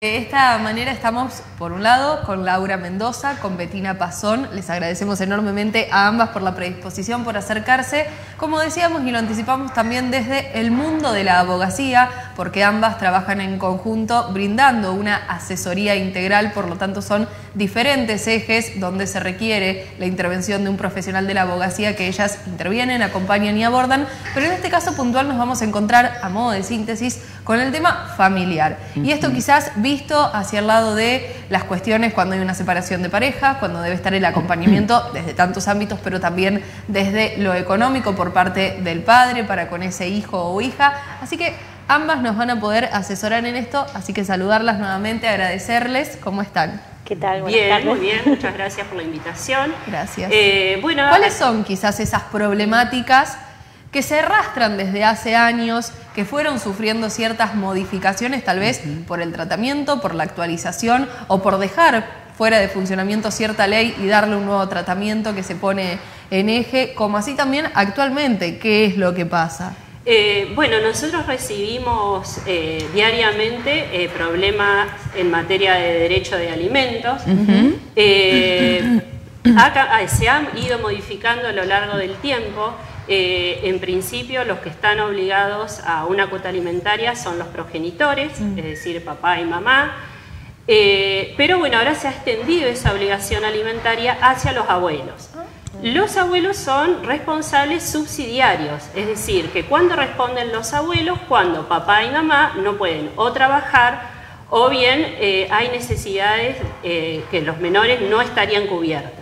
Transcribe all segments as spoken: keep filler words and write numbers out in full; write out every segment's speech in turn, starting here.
De esta manera estamos, por un lado, con Laura Mendoza, con Betina Pazón. Les agradecemos enormemente a ambas por la predisposición, por acercarse, como decíamos y lo anticipamos también desde el mundo de la abogacía, porque ambas trabajan en conjunto brindando una asesoría integral, por lo tanto son diferentes ejes donde se requiere la intervención de un profesional de la abogacía que ellas intervienen, acompañan y abordan, pero en este caso puntual nos vamos a encontrar, a modo de síntesis, con el tema familiar. Y esto quizás visto hacia el lado de las cuestiones cuando hay una separación de pareja, cuando debe estar el acompañamiento desde tantos ámbitos, pero también desde lo económico por parte del padre para con ese hijo o hija. Así que ambas nos van a poder asesorar en esto, así que saludarlas nuevamente, agradecerles. ¿Cómo están? ¿Qué tal? Buenas bien, tardes. Muy bien, muchas gracias por la invitación. Gracias. Eh, bueno, ¿Cuáles son quizás esas problemáticas que se arrastran desde hace años, que fueron sufriendo ciertas modificaciones, tal vez uh-huh. por el tratamiento, por la actualización o por dejar fuera de funcionamiento cierta ley y darle un nuevo tratamiento que se pone en eje, como así también actualmente? ¿Qué es lo que pasa? Eh, bueno, nosotros recibimos eh, diariamente eh, problemas en materia de derecho de alimentos. Uh-huh. eh, acá, se han ido modificando a lo largo del tiempo. Eh, en principio, los que están obligados a una cuota alimentaria son los progenitores, uh-huh. es decir, papá y mamá. Eh, pero bueno, ahora se ha extendido esa obligación alimentaria hacia los abuelos. Los abuelos son responsables subsidiarios, es decir, que cuando responden los abuelos, cuando papá y mamá no pueden o trabajar o bien eh, hay necesidades eh, que los menores no estarían cubiertas.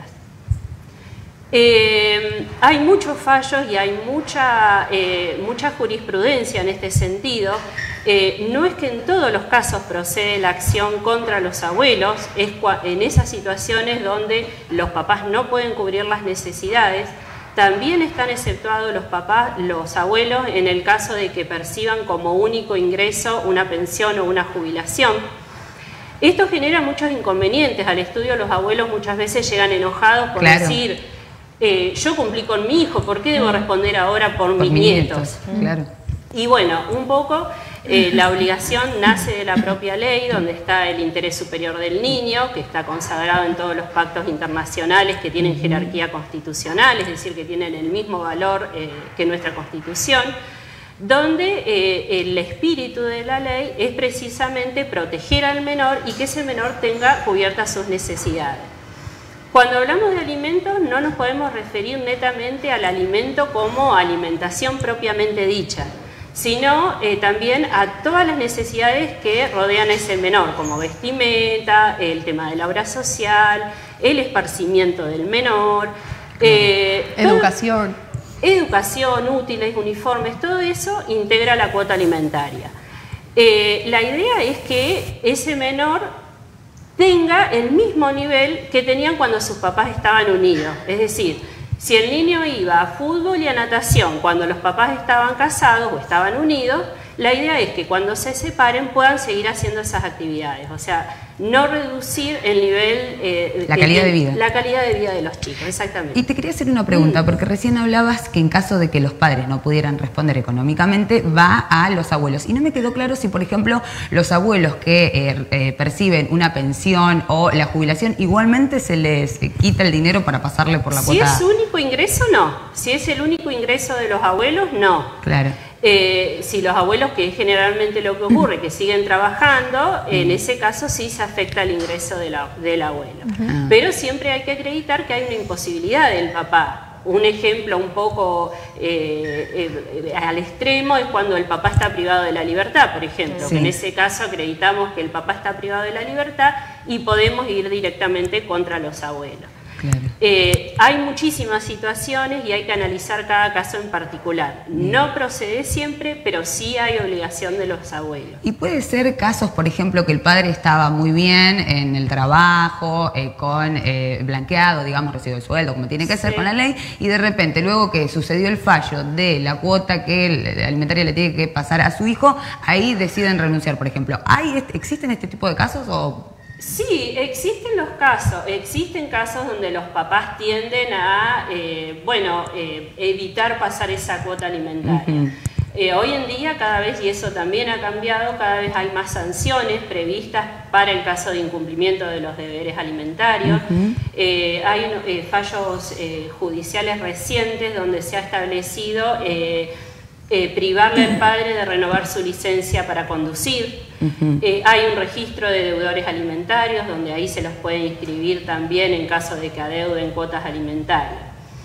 Eh, hay muchos fallos y hay mucha, eh, mucha jurisprudencia en este sentido. Eh, no es que en todos los casos procede la acción contra los abuelos, es en esas situaciones donde los papás no pueden cubrir las necesidades. También están exceptuados los papás, los abuelos, en el caso de que perciban como único ingreso una pensión o una jubilación. Esto genera muchos inconvenientes. Al estudio los abuelos muchas veces llegan enojados por claro. decir eh, yo cumplí con mi hijo, ¿por qué debo responder ahora por, por mis nietos? nietos? Claro. Y bueno, un poco eh, la obligación nace de la propia ley, donde está el interés superior del niño, que está consagrado en todos los pactos internacionales que tienen jerarquía constitucional, es decir, que tienen el mismo valor eh, que nuestra Constitución, donde eh, el espíritu de la ley es precisamente proteger al menor y que ese menor tenga cubiertas sus necesidades. Cuando hablamos de alimentos no nos podemos referir netamente al alimento como alimentación propiamente dicha, sino eh, también a todas las necesidades que rodean a ese menor, como vestimenta, el tema de la obra social, el esparcimiento del menor, eh, educación. Todo, educación, útiles, uniformes, todo eso integra la cuota alimentaria. Eh, la idea es que ese menor tenga el mismo nivel que tenían cuando sus papás estaban unidos. Es decir, si el niño iba a fútbol y a natación cuando los papás estaban casados o estaban unidos, la idea es que cuando se separen puedan seguir haciendo esas actividades. O sea, no reducir el nivel... Eh, la calidad de vida. La calidad de vida de los chicos, exactamente. Y te quería hacer una pregunta, porque recién hablabas que en caso de que los padres no pudieran responder económicamente, va a los abuelos. Y no me quedó claro si, por ejemplo, los abuelos que eh, eh, perciben una pensión o la jubilación, igualmente se les quita el dinero para pasarle por la cuota. Si es único ingreso, no. Si es el único ingreso de los abuelos, no. Claro. Eh, si los abuelos, que es generalmente lo que ocurre, que siguen trabajando, en ese caso sí se afecta el ingreso de la, del abuelo. Uh-huh. Pero siempre hay que acreditar que hay una imposibilidad del papá. Un ejemplo un poco eh, eh, al extremo es cuando el papá está privado de la libertad, por ejemplo. Sí. En ese caso acreditamos que el papá está privado de la libertad y podemos ir directamente contra los abuelos. Claro. Eh, hay muchísimas situaciones y hay que analizar cada caso en particular. No procede siempre, pero sí hay obligación de los abuelos. Y puede ser casos, por ejemplo, que el padre estaba muy bien en el trabajo, eh, con eh, blanqueado, digamos, recibo el sueldo, como tiene que ser sí. con la ley, y de repente, luego que sucedió el fallo de la cuota que el alimentaria le tiene que pasar a su hijo, ahí deciden renunciar, por ejemplo. ¿Hay, ¿Existen este tipo de casos o...? Sí, existen los casos, existen casos donde los papás tienden a, eh, bueno, eh, evitar pasar esa cuota alimentaria. Uh-huh. Eh, hoy en día cada vez, y eso también ha cambiado, cada vez hay más sanciones previstas para el caso de incumplimiento de los deberes alimentarios. Uh-huh. eh, hay eh, fallos eh, judiciales recientes donde se ha establecido eh, eh, privarle al padre de renovar su licencia para conducir. Uh-huh. eh, hay un registro de deudores alimentarios donde ahí se los puede inscribir también en caso de que adeuden cuotas alimentarias.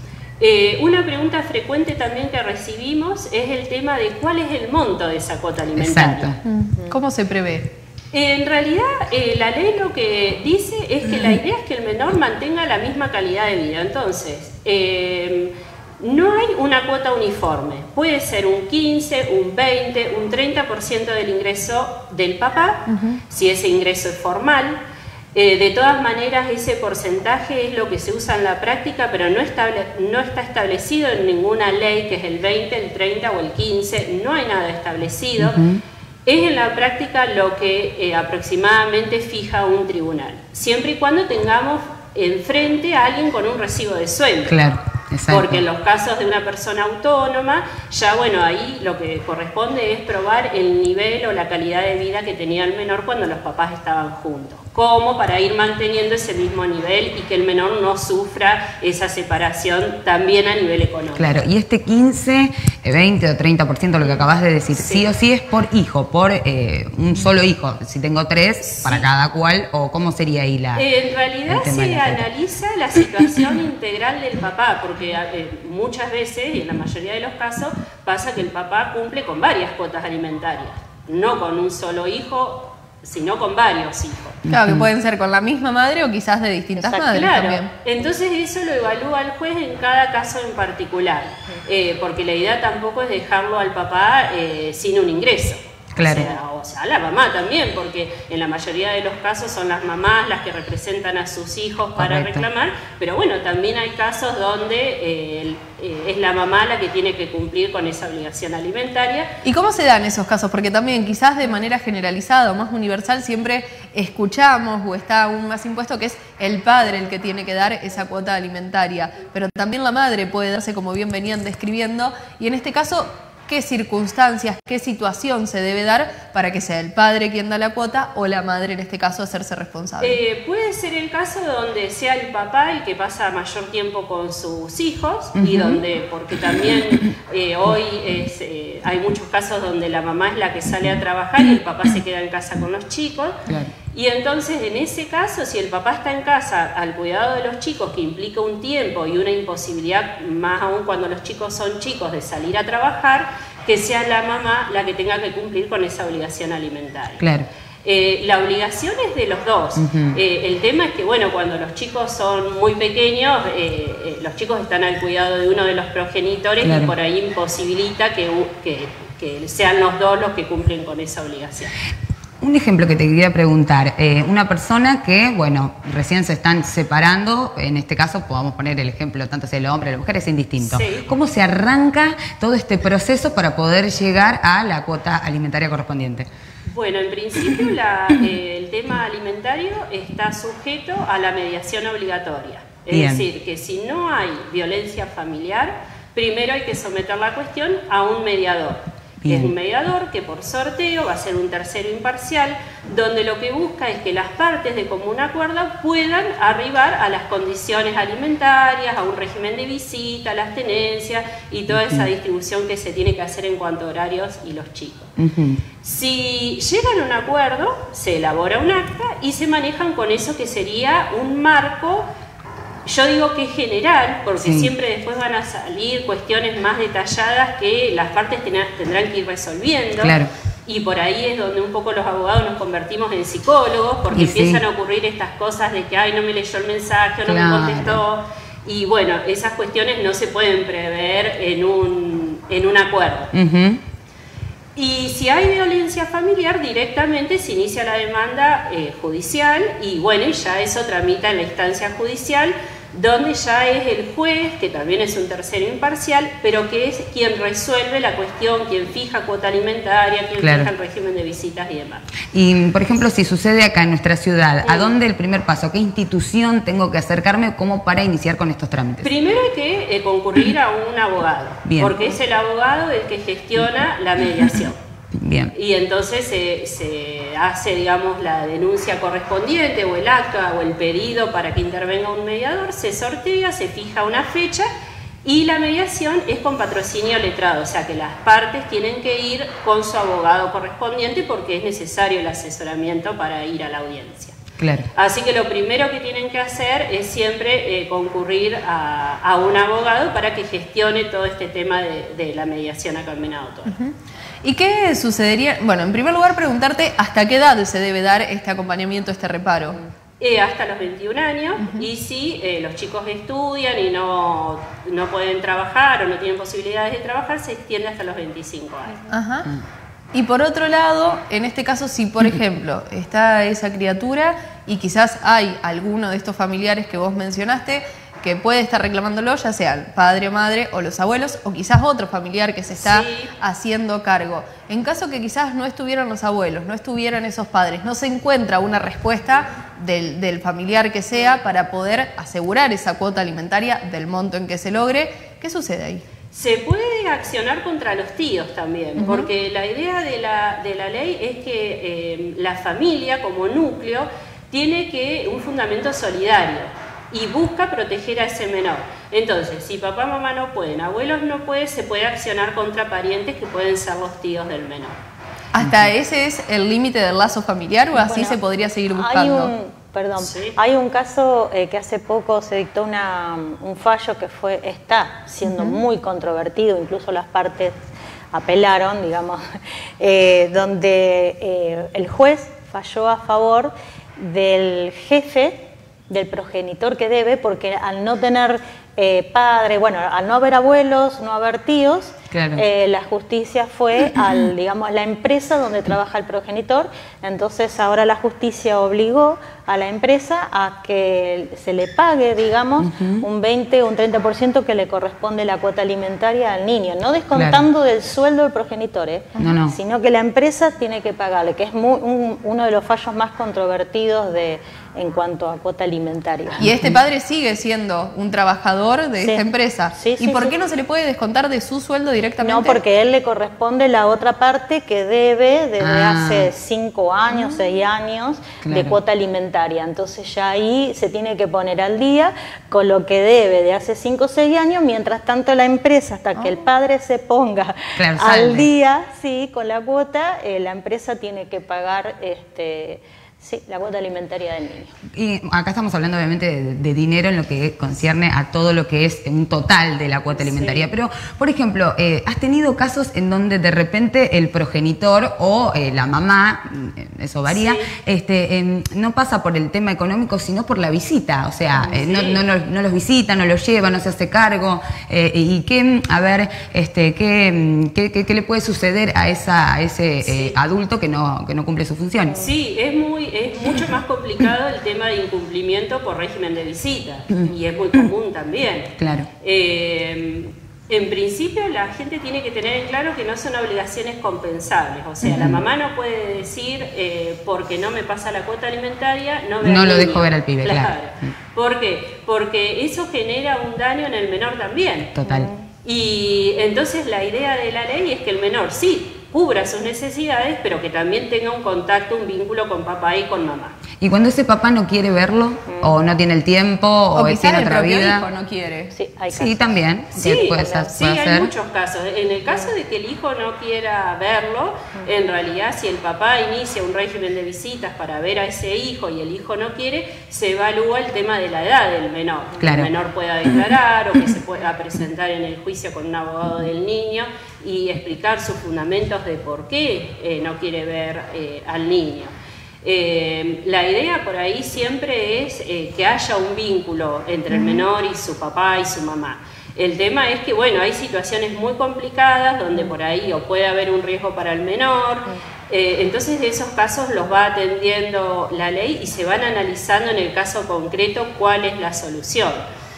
Eh, una pregunta frecuente también que recibimos es el tema de cuál es el monto de esa cuota alimentaria. Exacto. ¿Cómo se prevé? Eh, en realidad, eh, la ley lo que dice es que la idea es que el menor mantenga la misma calidad de vida. Entonces, eh, no hay una cuota uniforme. Puede ser un quince, un veinte, un treinta por ciento del ingreso del papá, uh-huh. si ese ingreso es formal. Eh, de todas maneras, ese porcentaje es lo que se usa en la práctica, pero no, estable, no está establecido en ninguna ley, que es el veinte, el treinta o el quince, no hay nada establecido. Uh-huh. Es en la práctica lo que eh, aproximadamente fija un tribunal, siempre y cuando tengamos enfrente a alguien con un recibo de sueldo. Claro. Exacto. Porque en los casos de una persona autónoma, ya bueno, ahí lo que corresponde es probar el nivel o la calidad de vida que tenía el menor cuando los papás estaban juntos, como para ir manteniendo ese mismo nivel y que el menor no sufra esa separación también a nivel económico. Claro, y este quince, veinte o treinta por ciento, lo que acabas de decir, sí, sí o sí es por hijo, por eh, un solo hijo, si tengo tres, sí. para cada cual, o cómo sería ahí la... Eh, en realidad se analiza la situación integral del papá, porque eh, muchas veces, y en la mayoría de los casos, pasa que el papá cumple con varias cuotas alimentarias, no con un solo hijo, sino con varios hijos. Claro, que pueden ser con la misma madre o quizás de distintas Exacto. madres claro. también. Entonces eso lo evalúa el juez en cada caso en particular, eh, porque la idea tampoco es dejarlo al papá eh, sin un ingreso. Claro. O sea, o sea, a la mamá también, porque en la mayoría de los casos son las mamás las que representan a sus hijos para Correcto. reclamar, pero bueno, también hay casos donde eh, eh, es la mamá la que tiene que cumplir con esa obligación alimentaria. ¿Y cómo se dan esos casos? Porque también quizás de manera generalizada o más universal siempre escuchamos o está aún más impuesto que es el padre el que tiene que dar esa cuota alimentaria, pero también la madre puede darse, como bien venían describiendo, y en este caso, ¿qué circunstancias, qué situación se debe dar para que sea el padre quien da la cuota o la madre, en este caso, hacerse responsable? Eh, puede ser el caso donde sea el papá el que pasa mayor tiempo con sus hijos uh-huh. y donde, porque también eh, hoy es, eh, hay muchos casos donde la mamá es la que sale a trabajar y el papá se queda en casa con los chicos. Claro. Y entonces, en ese caso, si el papá está en casa al cuidado de los chicos, que implica un tiempo y una imposibilidad, más aún cuando los chicos son chicos, de salir a trabajar, que sea la mamá la que tenga que cumplir con esa obligación alimentaria. Claro. Eh, la obligación es de los dos. Uh-huh. eh, el tema es que, bueno, cuando los chicos son muy pequeños, eh, eh, los chicos están al cuidado de uno de los progenitores claro. y por ahí imposibilita que, que, que sean los dos los que cumplen con esa obligación. Un ejemplo que te quería preguntar, eh, una persona que, bueno, recién se están separando, en este caso podamos poner el ejemplo, tanto sea el hombre o la mujer, es indistinto. Sí. ¿Cómo se arranca todo este proceso para poder llegar a la cuota alimentaria correspondiente? Bueno, en principio la, eh, el tema alimentario está sujeto a la mediación obligatoria. Es Bien. decir, que si no hay violencia familiar, primero hay que someter la cuestión a un mediador. Bien. Es un mediador que por sorteo va a ser un tercero imparcial, donde lo que busca es que las partes de común acuerdo puedan arribar a las condiciones alimentarias, a un régimen de visita, a las tenencias y toda esa distribución que se tiene que hacer en cuanto a horarios y los chicos. Uh-huh. Si llegan a un acuerdo, se elabora un acta y se manejan con eso que sería un marco. Yo digo que es general, porque sí. siempre después van a salir cuestiones más detalladas que las partes tendrán que ir resolviendo. Claro. Y por ahí es donde un poco los abogados nos convertimos en psicólogos, porque y empiezan sí. a ocurrir estas cosas de que, ay, no me leyó el mensaje, o no claro. me contestó. Y bueno, esas cuestiones no se pueden prever en un, en un acuerdo. Uh-huh. Y si hay violencia familiar, directamente se inicia la demanda eh, judicial y bueno, ya eso tramita en la instancia judicial, donde ya es el juez, que también es un tercero imparcial, pero que es quien resuelve la cuestión, quien fija cuota alimentaria, quien claro. fija el régimen de visitas y demás. Y, por ejemplo, si sucede acá en nuestra ciudad, ¿a dónde el primer paso? ¿A qué institución tengo que acercarme como para iniciar con estos trámites? Primero hay que eh, concurrir a un abogado, Bien. porque es el abogado el que gestiona la mediación. Bien. Y entonces se, se hace, digamos, la denuncia correspondiente o el acto o el pedido para que intervenga un mediador, se sortea, se fija una fecha y la mediación es con patrocinio letrado, o sea que las partes tienen que ir con su abogado correspondiente porque es necesario el asesoramiento para ir a la audiencia. Claro. Así que lo primero que tienen que hacer es siempre eh, concurrir a, a un abogado para que gestione todo este tema de, de la mediación acá en Venado Tuerto. Uh-huh. ¿Y qué sucedería? Bueno, en primer lugar preguntarte hasta qué edad se debe dar este acompañamiento, este reparo. Eh, hasta los veintiún años, uh-huh. y si eh, los chicos estudian y no, no pueden trabajar o no tienen posibilidades de trabajar, se extiende hasta los veinticinco años. Ajá. Y por otro lado, en este caso, si por ejemplo está esa criatura y quizás hay alguno de estos familiares que vos mencionaste que puede estar reclamándolo, ya sea el padre o madre o los abuelos o quizás otro familiar que se está sí. haciendo cargo. En caso que quizás no estuvieran los abuelos, no estuvieran esos padres, no se encuentra una respuesta del, del familiar que sea para poder asegurar esa cuota alimentaria del monto en que se logre, ¿qué sucede ahí? Se puede accionar contra los tíos también, uh-huh. porque la idea de la, de la ley es que eh, la familia como núcleo tiene que un fundamento solidario y busca proteger a ese menor. Entonces, si papá y mamá no pueden, abuelos no pueden, se puede accionar contra parientes que pueden ser los tíos del menor. ¿Hasta ese es el límite del lazo familiar o así bueno, se podría seguir buscando? Hay un, perdón, sí. hay un caso eh, que hace poco se dictó una, un fallo que fue está siendo uh-huh. muy controvertido, incluso las partes apelaron, digamos, eh, donde eh, el juez falló a favor del jefe del progenitor que debe, porque al no tener eh, padre, bueno, al no haber abuelos, no haber tíos, claro. eh, la justicia fue al, digamos, la empresa donde trabaja el progenitor. Entonces ahora la justicia obligó a la empresa a que se le pague, digamos, uh-huh. un veinte o un treinta por ciento que le corresponde la cuota alimentaria al niño, no descontando claro. del sueldo del progenitor, ¿eh? no, no. sino que la empresa tiene que pagarle, que es muy, un, uno de los fallos más controvertidos de, en cuanto a cuota alimentaria. Y este padre sigue siendo un trabajador de sí. esta empresa. Sí, ¿Y sí, por sí. qué no se le puede descontar de su sueldo directamente? No, porque a él le corresponde la otra parte que debe desde ah. hace cinco años, seis años claro. de cuota alimentaria. Entonces ya ahí se tiene que poner al día con lo que debe de hace cinco o seis años, mientras tanto la empresa, hasta que oh. el padre se ponga claro, al sale. día sí, con la cuota, eh, la empresa tiene que pagar este, sí, la cuota alimentaria del niño. Y acá estamos hablando obviamente de, de dinero en lo que concierne a todo lo que es un total de la cuota alimentaria, sí. pero por ejemplo, eh, ¿has tenido casos en donde de repente el progenitor o eh, la mamá, eso varía, sí. este, eh, no pasa por el tema económico sino por la visita? O sea, sí. eh, no, no, no, no los visita, no los lleva, no se hace cargo, eh, y qué, a ver, este, qué, qué, qué, qué le puede suceder a, esa, a ese sí. eh, adulto que no, que no cumple sus funciones. Sí, es muy... Es mucho más complicado el tema de incumplimiento por régimen de visita y es muy común también. Claro. Eh, en principio la gente tiene que tener en claro que no son obligaciones compensables, o sea, uh-huh. la mamá no puede decir eh, porque no me pasa la cuota alimentaria, no, me no lo dejo ver al pibe, claro. claro. ¿Por qué? Porque eso genera un daño en el menor también. Total. Y entonces la idea de la ley es que el menor sí cubra sus necesidades, pero que también tenga un contacto, un vínculo con papá y con mamá. Y cuando ese papá no quiere verlo, mm. o no tiene el tiempo, o, o tiene otra el vida. Hijo no quiere. Sí, hay casos. Sí, también. Sí, puede, ser, sí puede hay ser. muchos casos. En el caso de que el hijo no quiera verlo, mm. en realidad si el papá inicia un régimen de visitas para ver a ese hijo y el hijo no quiere, se evalúa el tema de la edad del menor. Claro. Que el menor pueda declarar o que se pueda presentar en el juicio con un abogado del niño y explicar sus fundamentos de por qué eh, no quiere ver eh, al niño. Eh, la idea por ahí siempre es eh, que haya un vínculo entre el menor y su papá y su mamá. El tema es que, bueno, hay situaciones muy complicadas donde por ahí o puede haber un riesgo para el menor, eh, entonces de esos casos los va atendiendo la ley y se van analizando en el caso concreto cuál es la solución.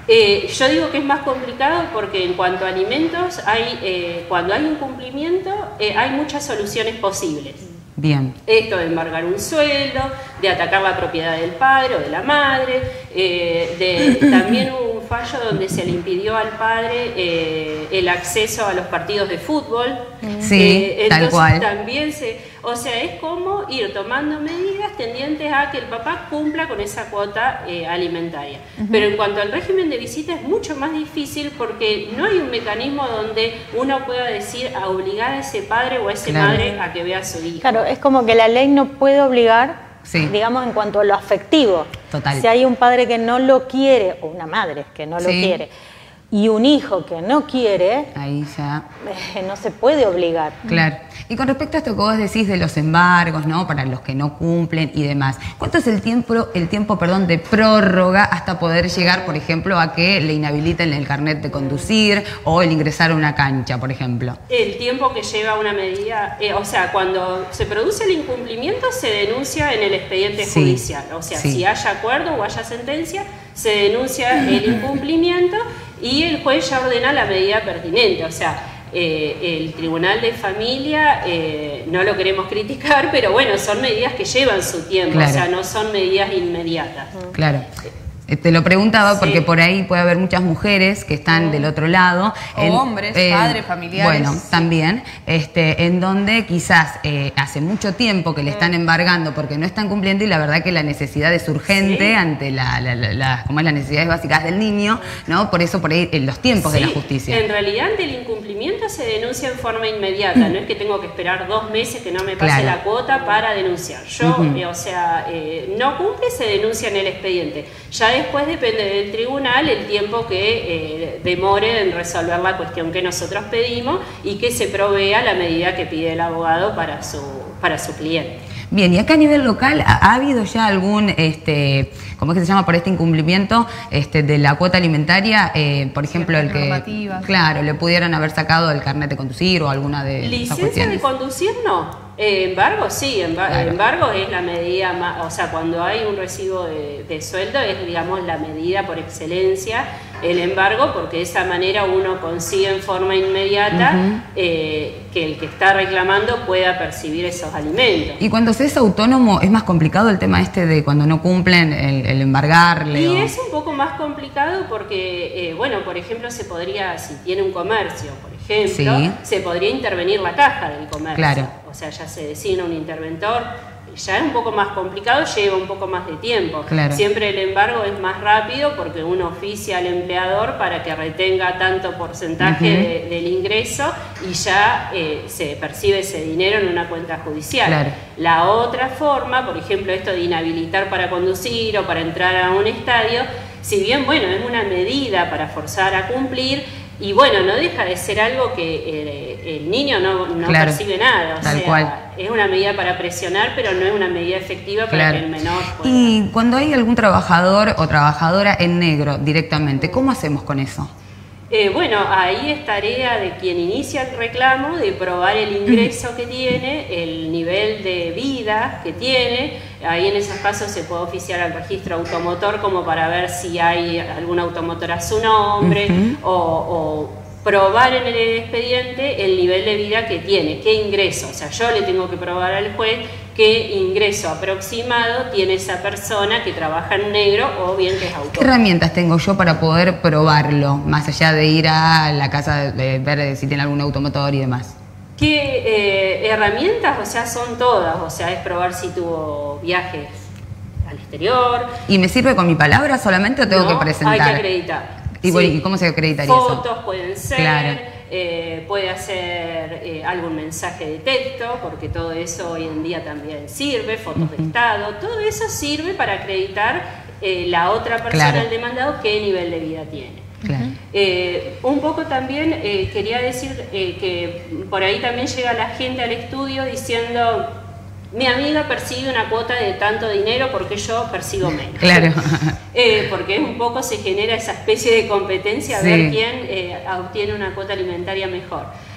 Eh, yo digo que es más complicado porque en cuanto a alimentos, hay, eh, cuando hay incumplimiento, eh, hay muchas soluciones posibles. Bien. Esto de embargar un sueldo, de atacar la propiedad del padre o de la madre, eh, de, también hubo un fallo donde se le impidió al padre eh, el acceso a los partidos de fútbol. Sí, eh, tal cual. También se, o sea, es como ir tomando medidas tendientes a que el papá cumpla con esa cuota eh, alimentaria. Uh-huh. Pero en cuanto al régimen de visita es mucho más difícil porque no hay un mecanismo donde uno pueda decir a obligar a ese padre o a esa claro. madre a que vea a su hijo. Claro, es como que la ley no puede obligar, sí. digamos, en cuanto a lo afectivo. Total. Si hay un padre que no lo quiere, o una madre que no sí. lo quiere, y un hijo que no quiere, ahí ya eh, no se puede obligar. Claro. Y con respecto a esto que vos decís de los embargos, ¿no? Para los que no cumplen y demás, ¿cuánto es el tiempo, el tiempo, perdón, de prórroga hasta poder llegar, por ejemplo, a que le inhabiliten el carnet de conducir o el ingresar a una cancha, por ejemplo? El tiempo que lleva una medida, eh, o sea, cuando se produce el incumplimiento se denuncia en el expediente sí. judicial, o sea, sí. si haya acuerdo o haya sentencia, se denuncia el incumplimiento y el juez ya ordena la medida pertinente, o sea, eh, el Tribunal de Familia eh, no lo queremos criticar, pero bueno, son medidas que llevan su tiempo, claro. o sea, no son medidas inmediatas. Claro. Te lo preguntaba porque sí. por ahí puede haber muchas mujeres que están mm. del otro lado. O en, hombres, eh, padres, familiares. Bueno, sí. también, este, en donde quizás eh, hace mucho tiempo que le están embargando porque no están cumpliendo y la verdad que la necesidad es urgente sí. ante la, la, la, la, como es las necesidades básicas del niño, ¿no? Por eso por ahí en los tiempos sí. de la justicia. En realidad ante el incumplimiento se denuncia en forma inmediata, no es que tengo que esperar dos meses que no me pase claro. la cuota para denunciar. Yo, uh-huh. eh, o sea, eh, no cumple, se denuncia en el expediente. Ya después depende del tribunal el tiempo que eh, demore en resolver la cuestión que nosotros pedimos y que se provea la medida que pide el abogado para su, para su cliente. Bien, y acá a nivel local, ¿ha, ha habido ya algún, este, cómo es que se llama por este incumplimiento este, de la cuota alimentaria? Eh, por ejemplo, el que, claro, le pudieran haber sacado el carnet de conducir o alguna de esas cuestiones. ¿Licencia de conducir no? Eh, embargo, sí, embargo, claro. embargo es la medida más, o sea, cuando hay un recibo de, de sueldo es, digamos, la medida por excelencia, el embargo, porque de esa manera uno consigue en forma inmediata uh-huh. eh, que el que está reclamando pueda percibir esos alimentos. Y cuando se es autónomo, ¿es más complicado el tema este de cuando no cumplen el, el embargarle? Y o... es un poco más complicado porque, eh, bueno, por ejemplo, se podría, si tiene un comercio, por ejemplo, sí. se podría intervenir la caja del comercio. Claro. O sea, ya se designa un interventor, ya es un poco más complicado, lleva un poco más de tiempo. Claro. Siempre el embargo es más rápido porque uno oficia al empleador para que retenga tanto porcentaje uh-huh. de, del ingreso y ya eh, se percibe ese dinero en una cuenta judicial. Claro. La otra forma, por ejemplo, esto de inhabilitar para conducir o para entrar a un estadio, si bien, bueno, es una medida para forzar a cumplir, y bueno, no deja de ser algo que eh, el niño no, no claro, percibe nada, o tal sea, cual. Es una medida para presionar, pero no es una medida efectiva para claro. que el menor pueda. Y cuando hay algún trabajador o trabajadora en negro directamente, ¿cómo hacemos con eso? Eh, bueno, ahí es tarea de quien inicia el reclamo de probar el ingreso que tiene, el nivel de vida que tiene. Ahí en esos casos se puede oficiar al registro automotor como para ver si hay algún automotor a su nombre uh-huh. o, o probar en el expediente el nivel de vida que tiene, qué ingreso. O sea, yo le tengo que probar al juez qué ingreso aproximado tiene esa persona que trabaja en negro o bien que es autónomo. ¿Qué herramientas tengo yo para poder probarlo, más allá de ir a la casa de ver si tiene algún automotor y demás? ¿Qué eh, herramientas? O sea, son todas. O sea, es probar si tuvo viajes al exterior. ¿Y me sirve con mi palabra solamente o tengo no, que presentar? Hay que acreditar. ¿Y, sí. ¿Y cómo se acreditaría eso? Fotos pueden ser. Claro. Eh, puede hacer eh, algún mensaje de texto, porque todo eso hoy en día también sirve, fotos uh-huh. de estado, todo eso sirve para acreditar eh, la otra persona, claro. el demandado, qué nivel de vida tiene. Claro. Eh, un poco también eh, quería decir eh, que por ahí también llega la gente al estudio diciendo: mi amiga percibe una cuota de tanto dinero porque yo percibo menos. Claro. eh, porque un poco se genera esa especie de competencia a sí. ver quién eh, obtiene una cuota alimentaria mejor.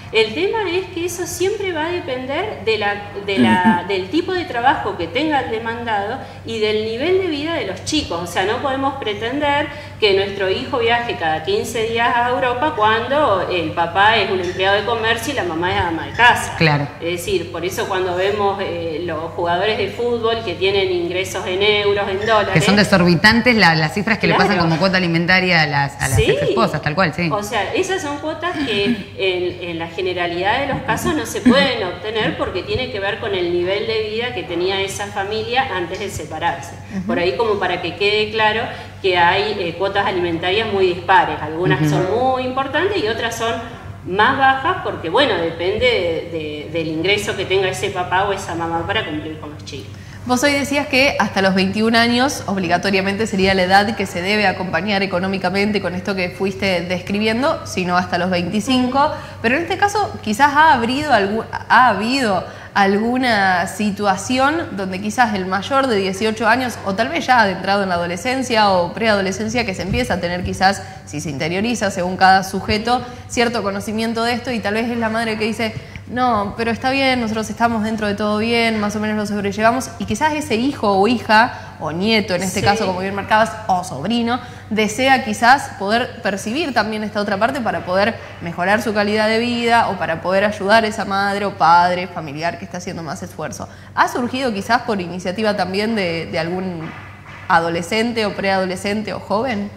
El tema es que eso siempre va a depender de la, de la, del tipo de trabajo que tenga el demandado y del nivel de vida de los chicos. O sea, no podemos pretender que nuestro hijo viaje cada quince días a Europa cuando el papá es un empleado de comercio y la mamá es ama de casa. Claro. Es decir, por eso cuando vemos eh, los jugadores de fútbol que tienen ingresos en euros, en dólares... Que son desorbitantes la, las cifras que claro. le pasan como cuota alimentaria a las, a las sí. ex esposas, tal cual, sí. O sea, esas son cuotas que en, en la generalidad de los casos no se pueden obtener porque tiene que ver con el nivel de vida que tenía esa familia antes de separarse. Uh-huh. Por ahí como para que quede claro que hay eh, cuotas alimentarias muy dispares, algunas uh-huh. son muy importantes y otras son más bajas porque, bueno, depende de, de, del ingreso que tenga ese papá o esa mamá para cumplir con los chicos. Vos hoy decías que hasta los veintiún años obligatoriamente sería la edad que se debe acompañar económicamente con esto que fuiste describiendo, sino hasta los veinticinco, pero en este caso quizás ha, habido algún, ha habido alguna situación donde quizás el mayor de dieciocho años o tal vez ya adentrado en la adolescencia o preadolescencia que se empieza a tener quizás, si se interioriza según cada sujeto, cierto conocimiento de esto y tal vez es la madre que dice... No, pero está bien, nosotros estamos dentro de todo bien, más o menos lo sobrellevamos y quizás ese hijo o hija o nieto, en este sí. caso como bien marcabas, o sobrino, desea quizás poder percibir también esta otra parte para poder mejorar su calidad de vida o para poder ayudar a esa madre o padre, familiar que está haciendo más esfuerzo. ¿Ha surgido quizás por iniciativa también de, de algún adolescente o preadolescente o joven?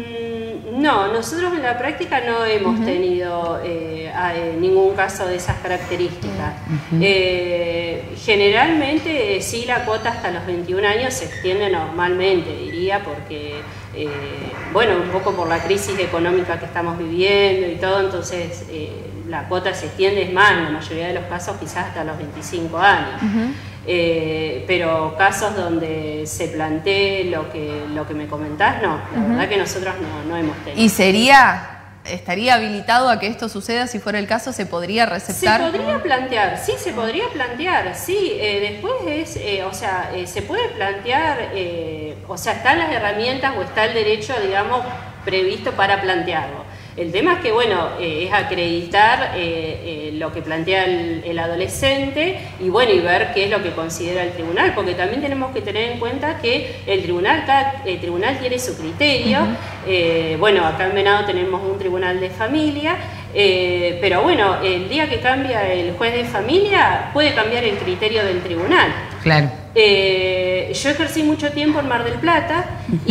No, nosotros en la práctica no hemos uh-huh. tenido eh, ningún caso de esas características. Uh-huh. eh, generalmente eh, sí la cuota hasta los veintiún años se extiende normalmente, diría, porque, eh, bueno, un poco por la crisis económica que estamos viviendo y todo, entonces eh, la cuota se extiende, es más, en la mayoría de los casos quizás hasta los veinticinco años. Uh-huh. Eh, pero casos donde se plantee lo que, lo que me comentás, no, la uh-huh. verdad que nosotros no, no hemos tenido. ¿Y sería, estaría habilitado a que esto suceda si fuera el caso? ¿Se podría receptar? Se podría plantear, sí, se podría plantear, sí, eh, después es, eh, o sea, eh, se puede plantear, eh, o sea, están las herramientas o está el derecho, digamos, previsto para plantearlo. El tema es que, bueno, eh, es acreditar eh, eh, lo que plantea el, el adolescente y, bueno, y ver qué es lo que considera el tribunal, porque también tenemos que tener en cuenta que el tribunal, cada, el tribunal tiene su criterio. Uh-huh. eh, bueno, acá en Venado tenemos un tribunal de familia, eh, pero bueno, el día que cambia el juez de familia puede cambiar el criterio del tribunal. Claro. Eh, yo ejercí mucho tiempo en Mar del Plata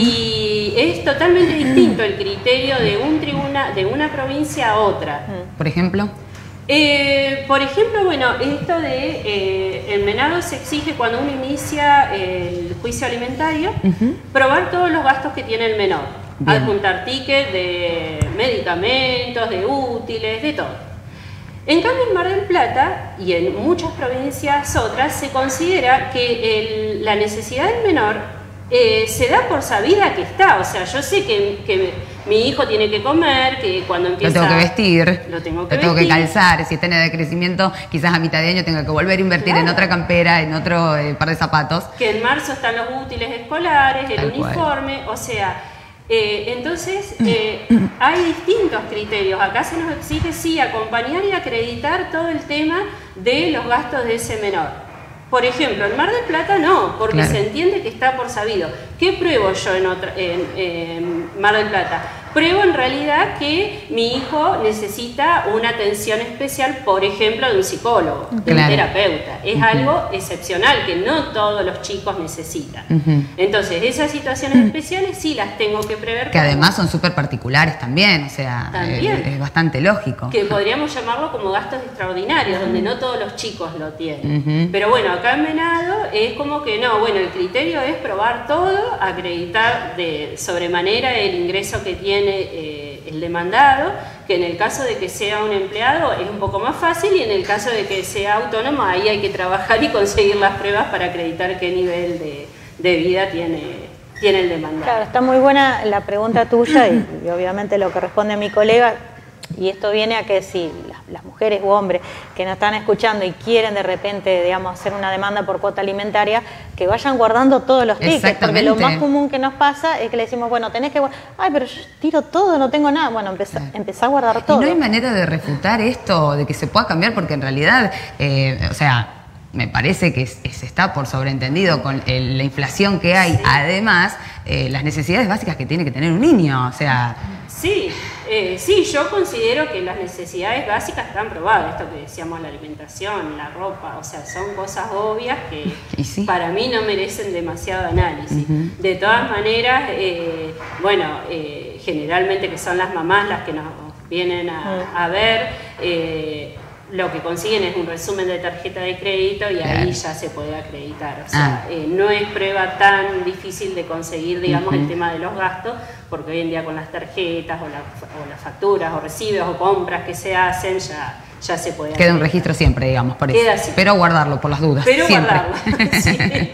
y es totalmente distinto el criterio de un tribunal, de una provincia a otra. Por ejemplo. Eh, por ejemplo, bueno, esto de eh, en Venado se exige cuando uno inicia el juicio alimentario uh-huh. probar todos los gastos que tiene el menor, bien. Adjuntar tickets de medicamentos, de útiles, de todo. En cambio, en Mar del Plata y en muchas provincias otras se considera que el, la necesidad del menor eh, se da por sabida que está. O sea, yo sé que, que mi hijo tiene que comer, que cuando empieza... Lo tengo que vestir, lo tengo que, lo tengo vestir. que calzar, si está en edad de crecimiento, quizás a mitad de año tenga que volver a invertir claro. en otra campera, en otro eh, par de zapatos. Que en marzo están los útiles escolares, el Tal uniforme, cual. o sea... Eh, entonces, eh, hay distintos criterios. Acá se nos exige, sí, acompañar y acreditar todo el tema de los gastos de ese menor. Por ejemplo, en Mar del Plata no, porque claro. se entiende que está por sabido. ¿Qué pruebo yo en, otra, en, en Mar del Plata? Pruebo en realidad que mi hijo necesita una atención especial, por ejemplo, de un psicólogo, de claro. un terapeuta. Es uh-huh. algo excepcional que no todos los chicos necesitan. Uh-huh. Entonces, esas situaciones especiales sí las tengo que prever. Que además son súper particulares también, o sea, también, es, es bastante lógico. Que podríamos llamarlo como gastos extraordinarios, uh-huh. donde no todos los chicos lo tienen. Uh-huh. Pero bueno, acá en Venado es como que no, bueno, el criterio es probar todo, acreditar de sobremanera el ingreso que tiene Eh, el demandado, que en el caso de que sea un empleado es un poco más fácil y en el caso de que sea autónomo ahí hay que trabajar y conseguir las pruebas para acreditar qué nivel de, de vida tiene, tiene el demandado. Claro, está muy buena la pregunta tuya y, y obviamente lo que responde mi colega, y esto viene a que si las las mujeres u hombres que nos están escuchando y quieren de repente, digamos, hacer una demanda por cuota alimentaria, que vayan guardando todos los tickets, porque lo más común que nos pasa es que le decimos, bueno, tenés que, ay, pero yo tiro todo, no tengo nada. Bueno, empezá, sí. empezá a guardar todo. ¿Y no hay manera de refutar esto, de que se pueda cambiar? Porque en realidad, eh, o sea, me parece que se está por sobreentendido con el, la inflación que hay, sí. además, eh, las necesidades básicas que tiene que tener un niño, o sea... Sí, eh, sí, yo considero que las necesidades básicas están probadas, esto que decíamos, la alimentación, la ropa, o sea, son cosas obvias que sí? para mí no merecen demasiado análisis. Uh-huh. De todas maneras, eh, bueno, eh, generalmente que son las mamás las que nos vienen a, uh-huh. a ver, eh, lo que consiguen es un resumen de tarjeta de crédito y claro. ahí ya se puede acreditar. O sea, ah. eh, no es prueba tan difícil de conseguir, digamos, uh-huh. el tema de los gastos, porque hoy en día con las tarjetas o, la, o las facturas o recibos o compras que se hacen ya, ya se puede Queda acreditar. Un registro siempre, digamos, por eso. Así. Pero guardarlo por las dudas. Pero siempre. guardarlo, sí.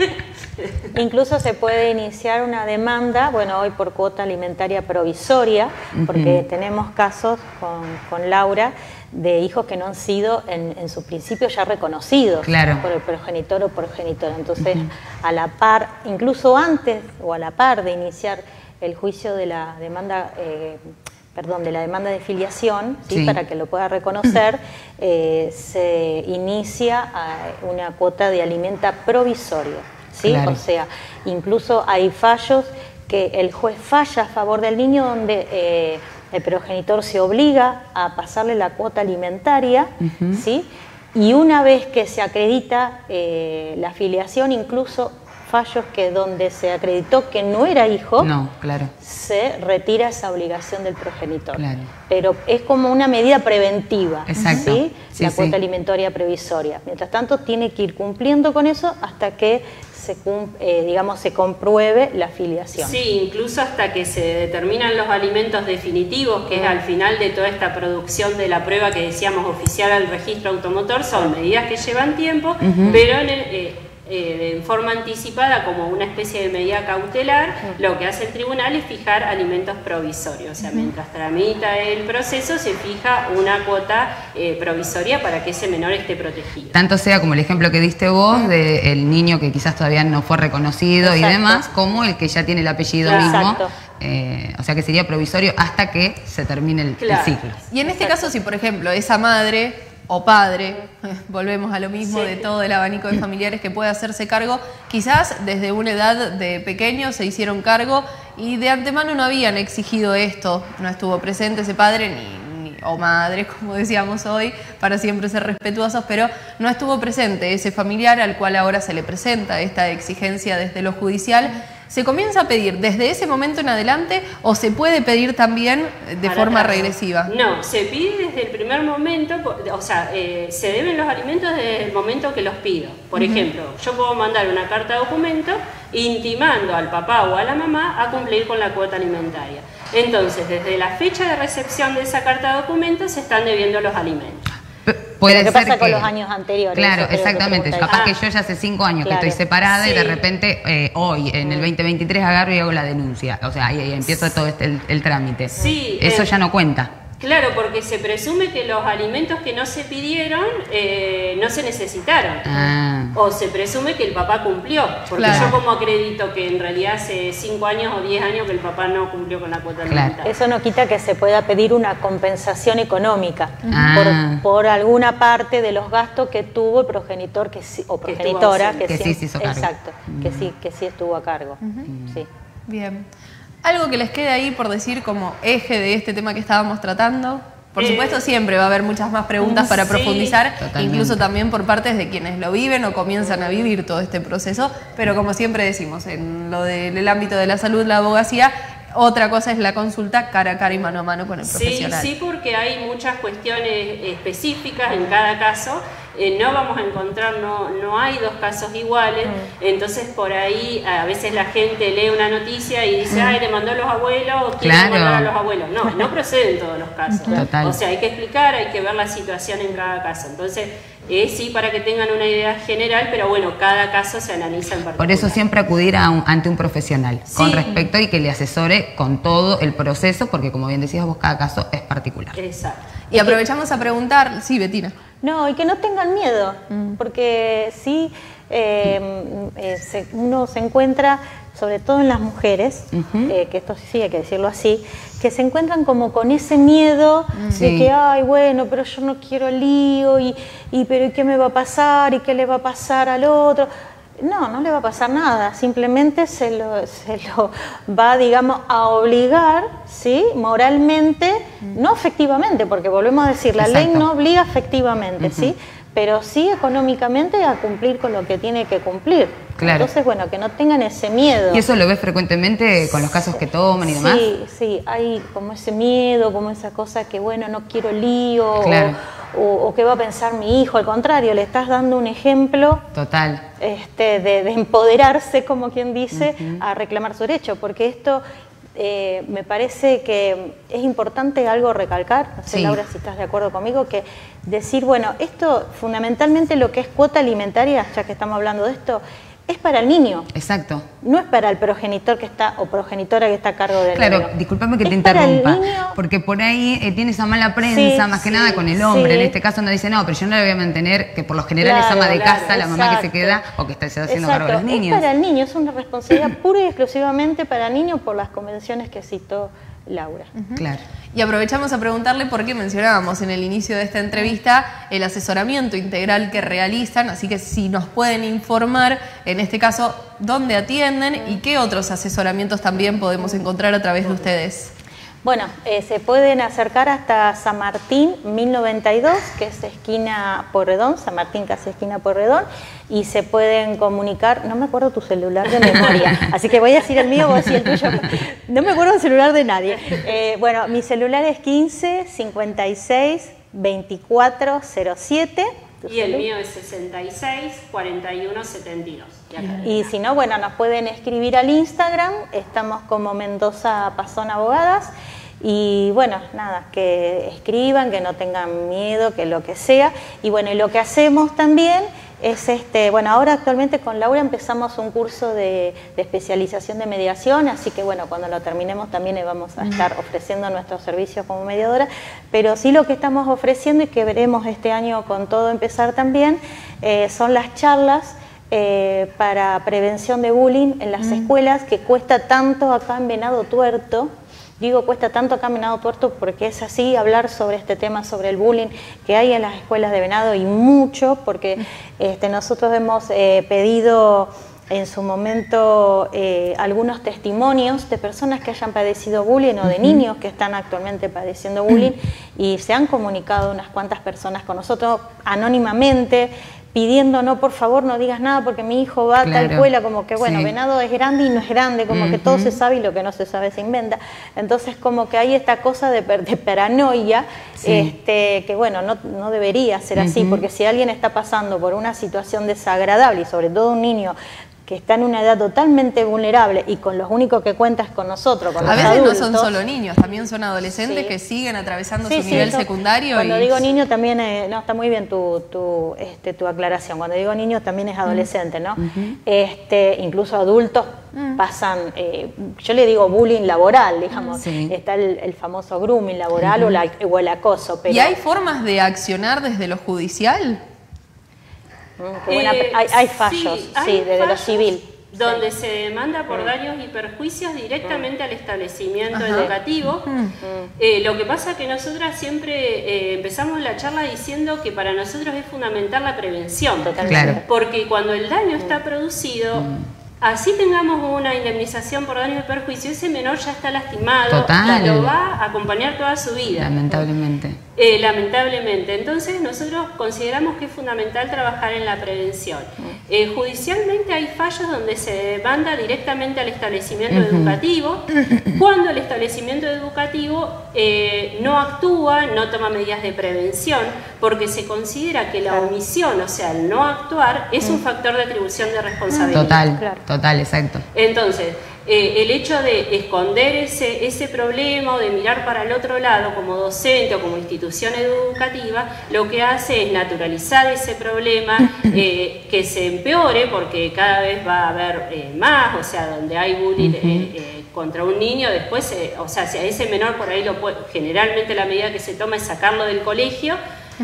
Incluso se puede iniciar una demanda, bueno, hoy por cuota alimentaria provisoria, porque uh-huh. tenemos casos con, con Laura de hijos que no han sido en, en su principio ya reconocidos claro. por el progenitor o progenitora. Entonces, uh-huh. a la par, incluso antes o a la par de iniciar el juicio de la demanda, eh, perdón, de la demanda de filiación, ¿sí? Sí. para que lo pueda reconocer, eh, se inicia una cuota de alimenta provisoria, ¿sí? Claro. O sea, incluso hay fallos que el juez falla a favor del niño donde eh, el progenitor se obliga a pasarle la cuota alimentaria, uh-huh. ¿sí? Y una vez que se acredita eh, la filiación, incluso fallos que donde se acreditó que no era hijo, no, claro. se retira esa obligación del progenitor. Claro. Pero es como una medida preventiva, exacto. ¿sí? Sí, la cuota sí. alimentaria previsoria. Mientras tanto, tiene que ir cumpliendo con eso hasta que se, eh, digamos, se compruebe la filiación. Sí, incluso hasta que se determinan los alimentos definitivos, que es al final de toda esta producción de la prueba que decíamos oficial al registro automotor, son medidas que llevan tiempo, uh-huh. pero en el, eh, eh, en forma anticipada, como una especie de medida cautelar, uh-huh. lo que hace el tribunal es fijar alimentos provisorios. O sea, uh-huh. mientras tramita el proceso, se fija una cuota eh, provisoria para que ese menor esté protegido. Tanto sea como el ejemplo que diste vos, uh-huh. del niño que quizás todavía no fue reconocido Exacto. y demás, como el que ya tiene el apellido claro. mismo. Exacto. Eh, o sea que sería provisorio hasta que se termine el, claro. el ciclo. Y en este Exacto. caso, si por ejemplo esa madre o padre, volvemos a lo mismo sí. de todo el abanico de familiares que puede hacerse cargo, quizás desde una edad de pequeños se hicieron cargo y de antemano no habían exigido esto, no estuvo presente ese padre ni, ni o madre, como decíamos hoy, para siempre ser respetuosos, pero no estuvo presente ese familiar al cual ahora se le presenta esta exigencia desde lo judicial. ¿Se comienza a pedir desde ese momento en adelante o se puede pedir también de Para forma atrás. regresiva? No, se pide desde el primer momento, o sea, eh, se deben los alimentos desde el momento que los pido. Por uh-huh. ejemplo, yo puedo mandar una carta de documento intimando al papá o a la mamá a cumplir con la cuota alimentaria. Entonces, desde la fecha de recepción de esa carta de documento se están debiendo los alimentos. Puede ¿Qué ser pasa que, con los años anteriores? Claro, exactamente. Que Capaz ah, que yo ya hace cinco años claro. que estoy separada sí. y de repente eh, hoy, en el veinte veintitrés, agarro y hago la denuncia. O sea, ahí, ahí empiezo todo este, el, el trámite. Sí, Eso eh, ya no cuenta. Claro, porque se presume que los alimentos que no se pidieron eh, no se necesitaron. Ah. O se presume que el papá cumplió. Porque claro. yo como acredito que en realidad hace cinco años o diez años que el papá no cumplió con la cuota claro. alimentaria. Eso no quita que se pueda pedir una compensación económica ah. por, por alguna parte de los gastos que tuvo el progenitor que sí, o progenitora que, que, que sí, sí se hizo cargo. Exacto, mm. que sí, que sí estuvo a cargo. Uh-huh. sí. Bien. ¿Algo que les quede ahí por decir como eje de este tema que estábamos tratando? Por eh, supuesto, siempre va a haber muchas más preguntas para sí, profundizar, totalmente. Incluso también por partes de quienes lo viven o comienzan a vivir todo este proceso, pero como siempre decimos, en lo del ámbito de la salud, la abogacía, otra cosa es la consulta cara a cara y mano a mano con el sí, profesional. Sí, porque hay muchas cuestiones específicas en cada caso. Eh, no vamos a encontrar, no, no hay dos casos iguales, mm. entonces por ahí a veces la gente lee una noticia y dice, mm. ay, le mandó a los abuelos, quiere claro. mandar a los abuelos. No, no proceden todos los casos. Total. O sea, hay que explicar, hay que ver la situación en cada caso. Entonces, Eh, sí, para que tengan una idea general, pero bueno, cada caso se analiza en particular. Por eso siempre acudir a un, ante un profesional Sí. con respecto y que le asesore con todo el proceso, porque como bien decías vos, cada caso es particular. Exacto. Y aprovechamos a preguntar, sí, Betina. No, y que no tengan miedo, porque sí, eh, eh, se- uno se encuentra, sobre todo en las mujeres, Ujú. eh, que esto sí hay que decirlo así, que se encuentran como con ese miedo de Sí. que, ay, bueno, pero yo no quiero lío, y, y pero ¿y qué me va a pasar? ¿Y qué le va a pasar al otro? No, no le va a pasar nada, simplemente se lo, se lo va, digamos, a obligar, ¿sí? Moralmente, no afectivamente, porque volvemos a decir, la ley Exacto. no obliga afectivamente, ¿sí? Pero sí económicamente a cumplir con lo que tiene que cumplir. Claro. Entonces, bueno, que no tengan ese miedo. ¿Y eso lo ves frecuentemente con los casos que toman y demás? Sí, sí, hay como ese miedo, como esa cosa que, bueno, no quiero lío, Claro. o, o, o qué va a pensar mi hijo. Al contrario, le estás dando un ejemplo Total. este, de, de empoderarse, como quien dice, a reclamar su derecho, porque esto eh, me parece que es importante algo recalcar, no sé, Sí. Laura, si estás de acuerdo conmigo, que decir, bueno, esto fundamentalmente lo que es cuota alimentaria, ya que estamos hablando de esto, es para el niño, Exacto. no es para el progenitor que está o progenitora que está a cargo del Claro, niño. discúlpame que te Es para el interrumpa, niño. porque por ahí eh, tiene esa mala prensa, Sí, más que sí, nada con el hombre. sí. En este caso no dice, no, pero yo no le voy a mantener, que por lo general es Claro, ama de claro, casa, la mamá que se exacto. queda o que está se está haciendo cargo de los Exacto, niños. es para el niño, es una responsabilidad pura y exclusivamente para el niño por las convenciones que citó Laura. Claro. Y aprovechamos a preguntarle por qué mencionábamos en el inicio de esta entrevista el asesoramiento integral que realizan, así que si nos pueden informar, en este caso, dónde atienden y qué otros asesoramientos también podemos encontrar a través de ustedes. Bueno, eh, se pueden acercar hasta San Martín mil noventa y dos, que es esquina Porredón, San Martín casi esquina Porredón, y se pueden comunicar, no me acuerdo tu celular de memoria, así que voy a decir el mío, voy a decir el tuyo, no me acuerdo el celular de nadie. Eh, bueno, mi celular es quince cincuenta y seis veinticuatro cero siete. Y el mío es sesenta y seis cuarenta y uno setenta y dos. de acá. Y si no, bueno, nos pueden escribir al Instagram, estamos como Mendoza Pazón Abogadas. Y bueno, nada, que escriban, que no tengan miedo, que lo que sea. Y bueno, y lo que hacemos también es, este, bueno, ahora actualmente con Laura empezamos un curso de, de especialización de mediación, así que bueno, cuando lo terminemos también le vamos a estar ofreciendo nuestros servicios como mediadora. Pero sí lo que estamos ofreciendo y que veremos este año con todo empezar también, eh, son las charlas eh, para prevención de bullying en las escuelas, que cuesta tanto acá en Venado Tuerto. Digo, cuesta tanto acá en Venado Tuerto porque es así, hablar sobre este tema, sobre el bullying que hay en las escuelas de Venado, y mucho, porque este, nosotros hemos eh, pedido en su momento eh, algunos testimonios de personas que hayan padecido bullying o de niños que están actualmente padeciendo bullying, y se han comunicado unas cuantas personas con nosotros anónimamente, pidiendo, no, por favor, no digas nada porque mi hijo va a Claro, tal escuela, como que, bueno, sí. Venado es grande y no es grande, como que todo se sabe y lo que no se sabe se inventa. Entonces, como que hay esta cosa de, per- de paranoia, Sí. este, que, bueno, no, no debería ser así, porque si alguien está pasando por una situación desagradable, y sobre todo un niño que está en una edad totalmente vulnerable y con los únicos que cuenta es con nosotros, con A los veces adultos. no son solo niños, también son adolescentes Sí. que siguen atravesando Sí, su sí, nivel eso- secundario. Cuando y... digo niño también, eh, no, está muy bien tu, tu, este, tu aclaración. Cuando digo niño también es adolescente, ¿no? este, incluso adultos pasan, eh, yo le digo bullying laboral, digamos. Sí. Está el, el famoso grooming laboral o, la- o el acoso. Pero, ¿Y hay formas de accionar desde lo judicial? Mm, qué buena Eh, pre- hay, hay fallos, sí, hay desde lo fallos civil. donde se demanda por daños y perjuicios directamente al establecimiento Ajá. educativo. Eh, lo que pasa es que nosotras siempre eh, empezamos la charla diciendo que para nosotros es fundamental la prevención. Totalmente. Claro. Porque cuando el daño está producido, así tengamos una indemnización por daños y perjuicio, ese menor ya está lastimado, Total. lo va a acompañar toda su vida. Lamentablemente. Eh, lamentablemente. Entonces nosotros consideramos que es fundamental trabajar en la prevención. Eh, judicialmente hay fallos donde se demanda directamente al establecimiento educativo, cuando el establecimiento educativo eh, no actúa, no toma medidas de prevención, porque se considera que la omisión, o sea, el no actuar, es un factor de atribución de responsabilidad. Total, Claro. total, exacto. Entonces, eh, el hecho de esconder ese, ese problema o de mirar para el otro lado como docente o como institución educativa, lo que hace es naturalizar ese problema, eh, que se empeore porque cada vez va a haber eh, más, o sea, donde hay bullying eh, eh, contra un niño, después, eh, o sea, si a ese menor por ahí lo puede, generalmente la medida que se toma es sacarlo del colegio,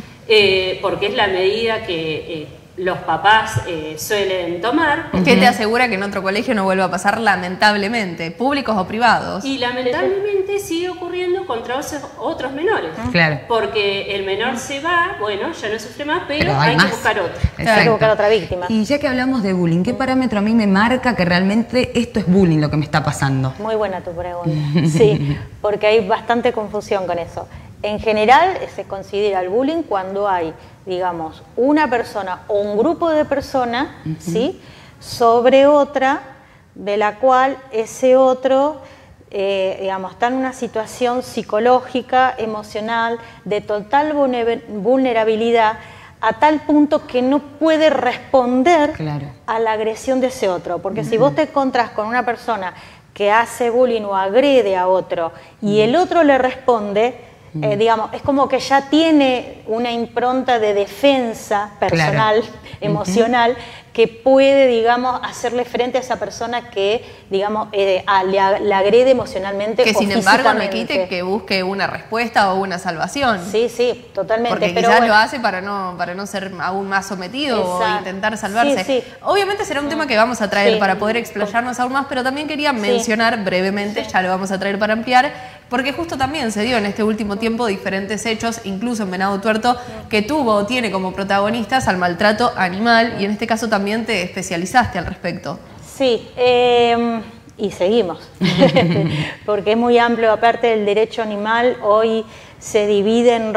eh, porque es la medida que... Eh, los papás eh, suelen tomar. ¿Qué te asegura que en otro colegio no vuelva a pasar, lamentablemente, públicos o privados? Y lamentablemente sigue ocurriendo contra otros menores. Claro. Porque el menor se va, bueno, ya no sufre más, pero, pero hay, hay más. que buscar otro. Exacto. Hay que buscar otra víctima. Y ya que hablamos de bullying, ¿qué parámetro a mí me marca que realmente esto es bullying lo que me está pasando? Muy buena tu pregunta. Sí, porque hay bastante confusión con eso. En general se considera el bullying cuando hay, digamos, una persona o un grupo de personas, uh-huh. ¿sí?, sobre otra, de la cual ese otro, eh, digamos, está en una situación psicológica, emocional, de total vulnerabilidad, a tal punto que no puede responder claro. a la agresión de ese otro. Porque uh-huh. si vos te encontrás con una persona que hace bullying o agrede a otro y uh-huh. el otro le responde, Eh, digamos, es como que ya tiene una impronta de defensa personal, claro. emocional, uh-huh. que puede, digamos, hacerle frente a esa persona que, digamos, eh, a, le, a, le agrede emocionalmente. Que o sin embargo no quite que busque una respuesta o una salvación. Sí, sí, totalmente. Porque pero quizás bueno. lo hace para no, para no ser aún más sometido. Exacto. O intentar salvarse. Sí, sí. Obviamente será un tema que vamos a traer sí. para poder explayarnos aún más, pero también quería mencionar sí. brevemente, sí. ya lo vamos a traer para ampliar, porque justo también se dio en este último tiempo diferentes hechos, incluso en Venado Tuerto, que tuvo o tiene como protagonistas al maltrato animal, y en este caso también te especializaste al respecto. Sí, eh, y seguimos, porque es muy amplio. Aparte del derecho animal, hoy se divide en,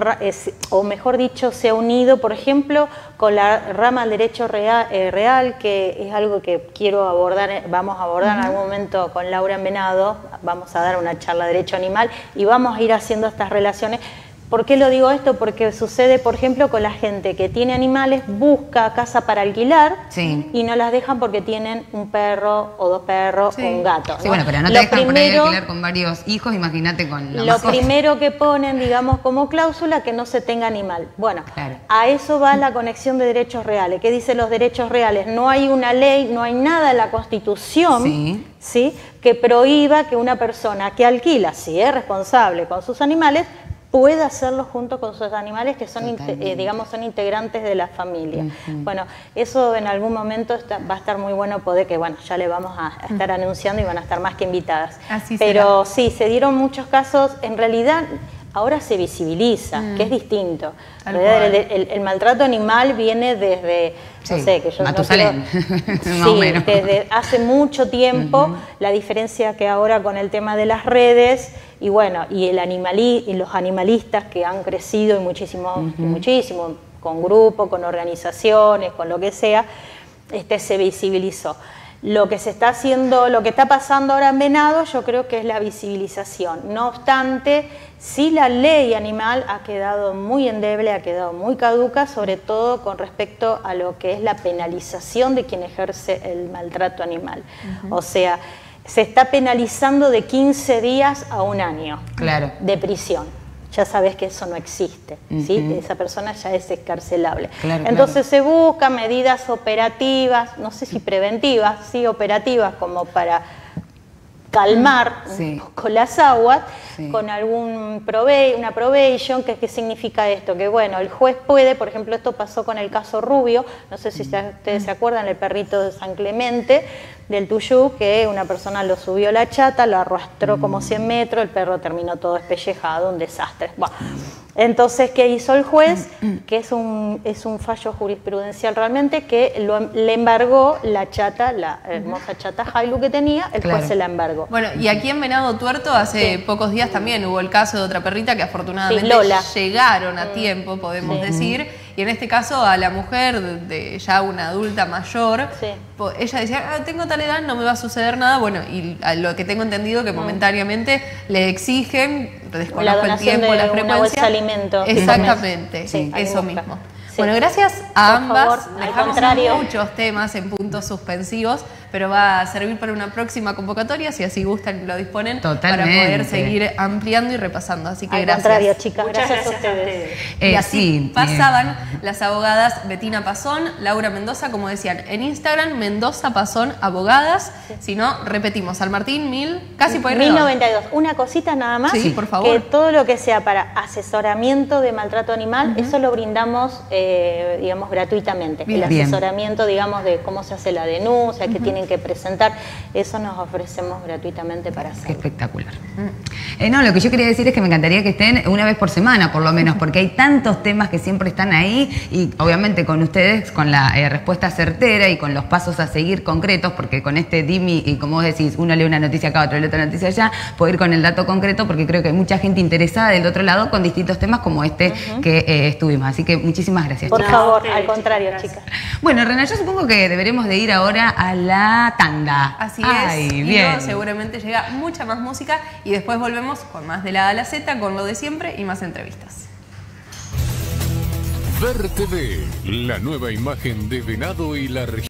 o mejor dicho, se ha unido, por ejemplo, con la rama del derecho real, eh, real, que es algo que quiero abordar, vamos a abordar uh-huh. en algún momento con Laura en Venado, vamos a dar una charla de derecho animal y vamos a ir haciendo estas relaciones. ¿Por qué lo digo esto? Porque sucede, por ejemplo, con la gente que tiene animales, busca casa para alquilar sí. y no las dejan porque tienen un perro o dos perros sí. o un gato. ¿no? Sí, bueno, pero no te lo dejan primero, por ahí alquilar con varios hijos, imagínate con la Lo mascota. primero que ponen, digamos, como cláusula, que no se tenga animal. Bueno, claro. a eso va la conexión de derechos reales. ¿Qué dicen los derechos reales? No hay una ley, no hay nada en la Constitución sí. ¿sí? que prohíba que una persona que alquila, si es responsable con sus animales, puede hacerlo junto con sus animales que son, eh, digamos, son integrantes de la familia. Uh-huh. Bueno, eso en algún momento está, va a estar muy bueno poder que, bueno, ya le vamos a, a estar uh-huh. anunciando y van a estar más que invitadas. Así Pero será. sí, se dieron muchos casos, en realidad ahora se visibiliza, mm. que es distinto. El, el, el maltrato animal viene desde, sí, no sé, que yo Matusalén. No quiero, sí, desde hace mucho tiempo, uh-huh. la diferencia que ahora con el tema de las redes, y bueno, y, el animali, y los animalistas que han crecido y muchísimo, uh-huh. y muchísimo, con grupos, con organizaciones, con lo que sea, este, se visibilizó. Lo que se está haciendo, lo que está pasando ahora en Venado, yo creo que es la visibilización. No obstante, sí la ley animal ha quedado muy endeble, ha quedado muy caduca, sobre todo con respecto a lo que es la penalización de quien ejerce el maltrato animal. Uh-huh. O sea, se está penalizando de quince días a un año claro. de prisión. Ya sabes que eso no existe, uh-huh. ¿sí? Esa persona ya es excarcelable. Claro, Entonces claro. se buscan medidas operativas, no sé si preventivas, sí operativas, como para calmar sí. un poco las aguas, sí. con algún probe una probation. ¿Qué, ¿Qué significa esto? Que bueno, el juez puede, por ejemplo, esto pasó con el caso Rubio, no sé si ustedes se acuerdan, el perrito de San Clemente, del Tuyú, que una persona lo subió a la chata, lo arrastró como cien metros, el perro terminó todo espellejado, un desastre. Bueno, entonces, ¿qué hizo el juez? Que es un, es un fallo jurisprudencial realmente, que lo, le embargó la chata, la hermosa chata Jailu que tenía, el claro. juez se la embargó. Bueno, y aquí en Venado Tuerto hace sí. pocos días también hubo el caso de otra perrita que afortunadamente sí, Lola. llegaron a tiempo, podemos sí. decir. Y en este caso a la mujer de, de ya una adulta mayor, sí. ella decía, ah, tengo tal edad, no me va a suceder nada. Bueno, y a lo que tengo entendido que momentáneamente mm. le exigen, desconozco el tiempo, de la frecuencia. Una bolsa de alimentos. Exactamente, sí, eso mismo. Sí. Bueno, gracias a Por ambas. favor, Dejamos muchos temas en puntos suspensivos, pero va a servir para una próxima convocatoria, si así gustan y lo disponen, Totalmente. para poder seguir ampliando y repasando. Así que Al gracias. contrario, chicas, Muchas gracias, gracias a ustedes. Eh, y así sí, pasaban eh. las abogadas Betina Pazón, Laura Mendoza, como decían, en Instagram, Mendoza Pazón Abogadas. Si no, repetimos, San Martín, mil, casi por ahí mil redondo. noventa y dos. Una cosita nada más. Sí, por favor. Que todo lo que sea para asesoramiento de maltrato animal, eso lo brindamos, eh, digamos, gratuitamente. Bien. El Bien. asesoramiento, digamos, de cómo se hace la denuncia, qué tienen que presentar, eso nos ofrecemos gratuitamente para Qué hacerlo. espectacular. Eh, no, lo que yo quería decir es que me encantaría que estén una vez por semana, por lo menos, porque hay tantos temas que siempre están ahí y obviamente con ustedes, con la eh, respuesta certera y con los pasos a seguir concretos, porque con este D I M I, y como vos decís, uno lee una noticia acá, otro lee otra noticia allá, puedo ir con el dato concreto, porque creo que hay mucha gente interesada del otro lado con distintos temas como este uh-huh. que eh, estuvimos. Así que muchísimas gracias. Por chicas. favor, No, al contrario, gracias. chicas. Bueno, Rena, yo supongo que deberemos de ir ahora a la tanda. Así Ay, es, y bien. luego seguramente llega mucha más música y después volvemos con más de la A a la Z, con lo de siempre y más entrevistas. Ver T V, la nueva imagen de Venado y la región.